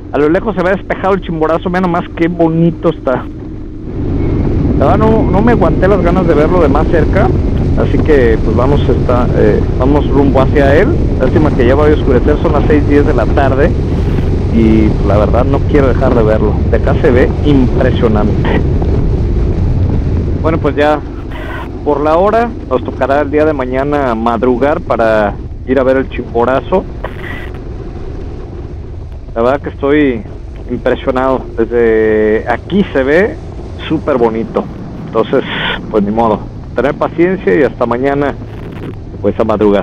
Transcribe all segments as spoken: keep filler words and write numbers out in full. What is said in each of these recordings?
A lo lejos se ve despejado el Chimborazo, vean nomás qué bonito está. La verdad no, no me aguanté las ganas de verlo de más cerca, así que pues vamos, está, eh, vamos rumbo hacia él. Lástima que ya va a oscurecer, son las seis diez de la tarde y la verdad no quiero dejar de verlo. De acá se ve impresionante. Bueno, pues ya por la hora nos tocará el día de mañana madrugar para ir a ver el Chimborazo. La verdad que estoy impresionado. Desde aquí se ve súper bonito. Entonces, pues ni modo. Tener paciencia y hasta mañana, pues a madrugar.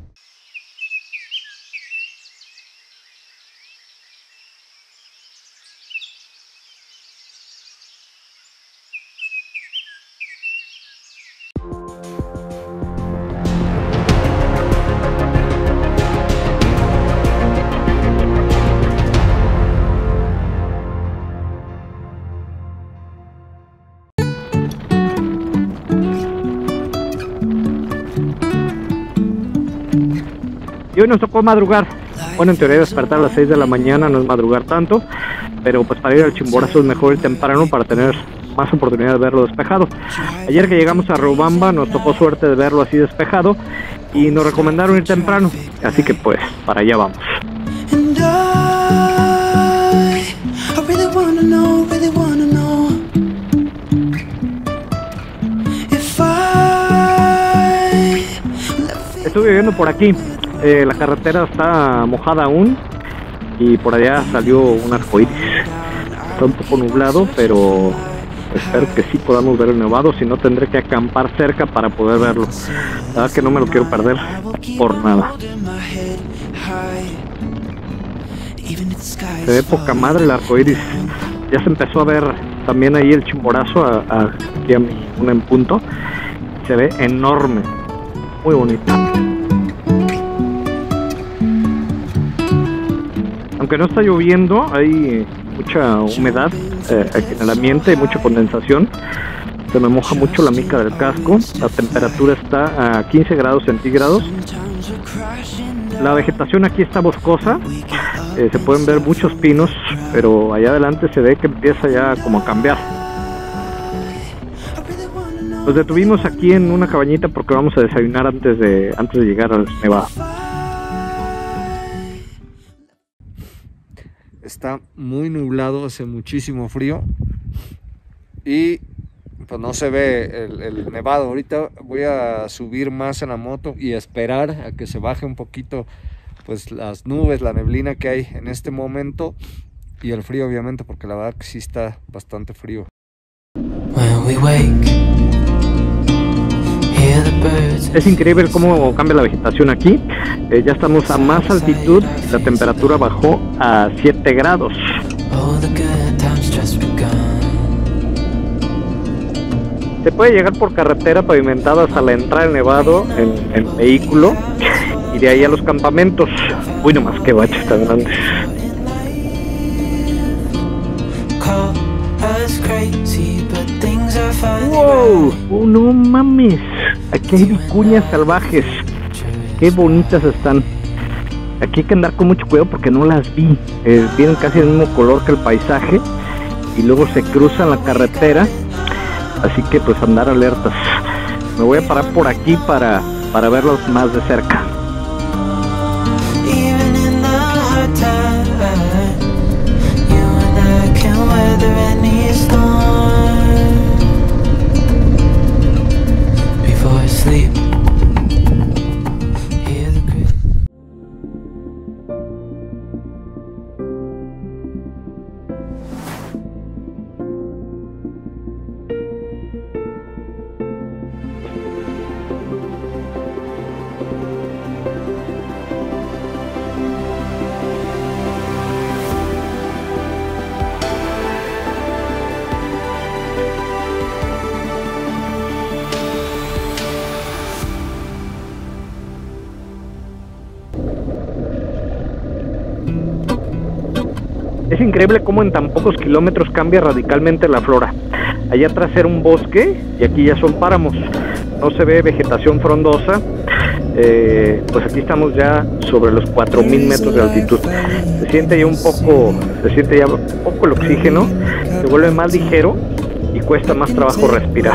Y hoy nos tocó madrugar. Bueno, en teoría despertar a las seis de la mañana no es madrugar tanto, pero pues para ir al Chimborazo es mejor ir temprano para tener más oportunidad de verlo despejado. Ayer que llegamos a Riobamba nos tocó suerte de verlo así despejado y nos recomendaron ir temprano, así que pues para allá vamos. Estuve viviendo por aquí. Eh, la carretera está mojada aún y por allá salió un arcoíris. Está un poco nublado, pero espero que sí podamos ver el nevado. Si no, tendré que acampar cerca para poder verlo. La verdad que no me lo quiero perder por nada. Se ve poca madre el arcoíris. Ya se empezó a ver también ahí el Chimborazo, a, a, aquí a mi, una en punto. Se ve enorme, muy bonito. Aunque no está lloviendo, hay mucha humedad eh, en el ambiente, hay mucha condensación. Se me moja mucho la mica del casco. La temperatura está a quince grados centígrados. La vegetación aquí está boscosa. Eh, se pueden ver muchos pinos, pero allá adelante se ve que empieza ya como a cambiar. Nos detuvimos aquí en una cabañita porque vamos a desayunar antes de, antes de llegar al nevado. Está muy nublado, hace muchísimo frío y pues no se ve el, el nevado. Ahorita voy a subir más en la moto y esperar a que se baje un poquito pues las nubes, la neblina que hay en este momento y el frío, obviamente, porque la verdad que sí está bastante frío. Es increíble cómo cambia la vegetación aquí. Eh, ya estamos a más altitud, la temperatura bajó a siete grados. Se puede llegar por carretera pavimentada hasta la entrada del nevado en, en vehículo y de ahí a los campamentos. Uy, nomás que baches tan grandes. ¡Wow! ¡Oh, no mames! Aquí hay vicuñas salvajes. ¡Qué bonitas están! Aquí hay que andar con mucho cuidado porque no las vi. Eh, tienen casi el mismo color que el paisaje y luego se cruzan la carretera. Así que pues andar alertas. Me voy a parar por aquí para, para verlos más de cerca. Es increíble cómo en tan pocos kilómetros cambia radicalmente la flora. Allá atrás era un bosque y aquí ya son páramos. No se ve vegetación frondosa, eh, pues aquí estamos ya sobre los cuatro mil metros de altitud. Se siente ya un poco, se siente ya un poco el oxígeno, se vuelve más ligero y cuesta más trabajo respirar.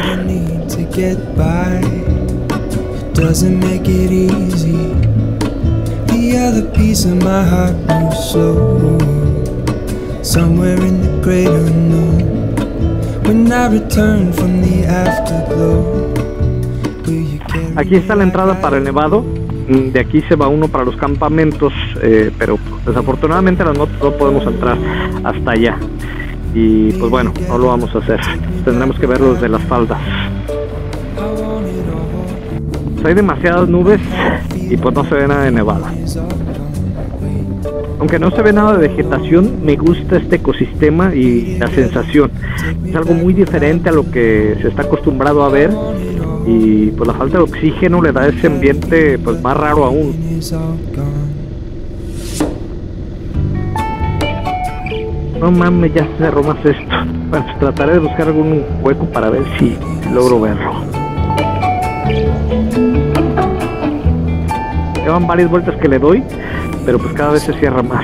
Aquí está la entrada para el nevado. De aquí se va uno para los campamentos, eh, pero desafortunadamente las motos no podemos entrar hasta allá. Y pues bueno, no lo vamos a hacer. Tendremos que verlo desde las faldas. Pues hay demasiadas nubes y pues no se ve nada de nevada. Aunque no se ve nada de vegetación, me gusta este ecosistema y la sensación. Es algo muy diferente a lo que se está acostumbrado a ver. Y pues la falta de oxígeno le da ese ambiente pues más raro aún. No mames, ya se cerró más esto. Bueno, pues trataré de buscar algún hueco para ver si logro verlo. Llevan varias vueltas que le doy, pero pues cada vez se cierra más.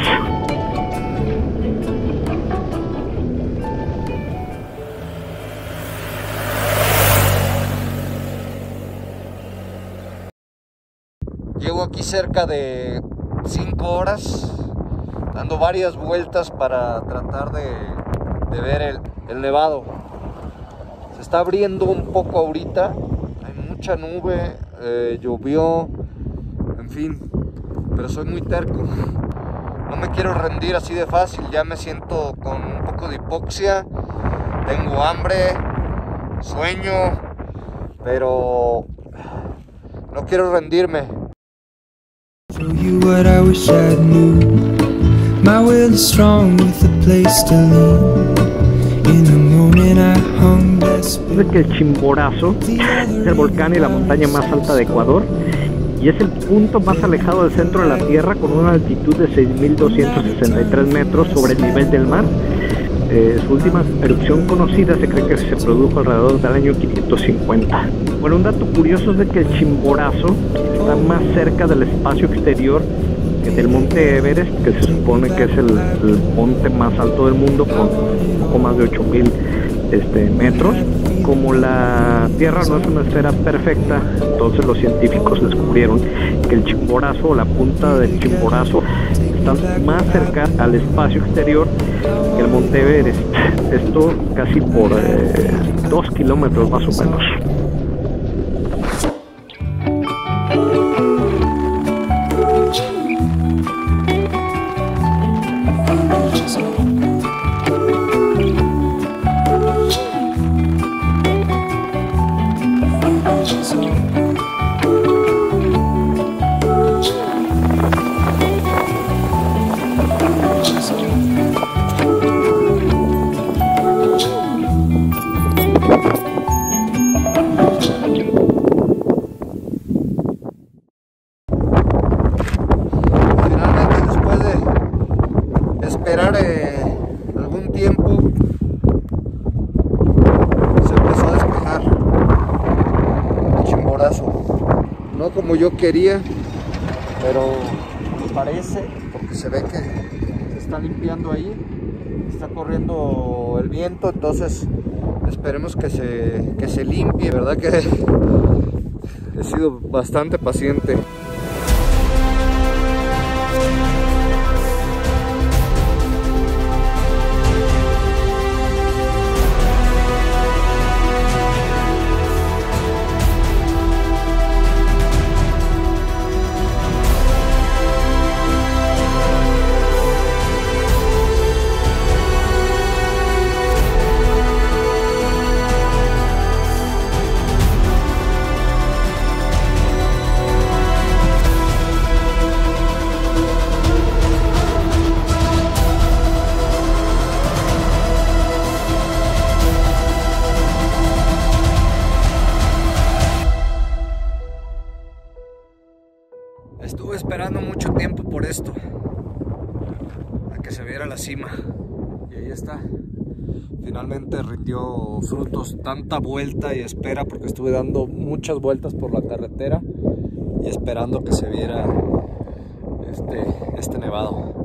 Llevo aquí cerca de cinco horas dando varias vueltas para tratar de, de ver el, el nevado. Se está abriendo un poco ahorita, hay mucha nube, eh, llovió, en fin, pero soy muy terco. No me quiero rendir así de fácil, ya me siento con un poco de hipoxia, tengo hambre, sueño, pero no quiero rendirme. Show you what I wish I knew. My will is strong with a place to lean. In the moment I hung desperate. Es que el Chimborazo es el volcán y la montaña más alta de Ecuador y es el punto más alejado del centro de la Tierra, con una altitud de seis mil doscientos sesenta y tres metros sobre el nivel del mar. Eh, su última erupción conocida se cree que se produjo alrededor del año quinientos cincuenta. Bueno, un dato curioso es de que el Chimborazo está más cerca del espacio exterior que del monte Everest, que se supone que es el, el monte más alto del mundo, con un poco más de ocho mil este, metros. Como la Tierra no es una esfera perfecta, entonces los científicos descubrieron que el Chimborazo, o la punta del Chimborazo, está más cerca al espacio exterior que el monte Everest. Esto casi por eh, dos kilómetros más o menos. Esperar eh, algún tiempo se empezó a despejar el Chimborazo, no como yo quería, pero parece, porque se ve que se está limpiando ahí, está corriendo el viento, entonces esperemos que se, que se limpie. Verdad que he sido bastante paciente. Estuve esperando mucho tiempo por esto, a que se viera la cima, y ahí está. Finalmente rindió frutos, tanta vuelta y espera, porque estuve dando muchas vueltas por la carretera y esperando que se viera este, este nevado.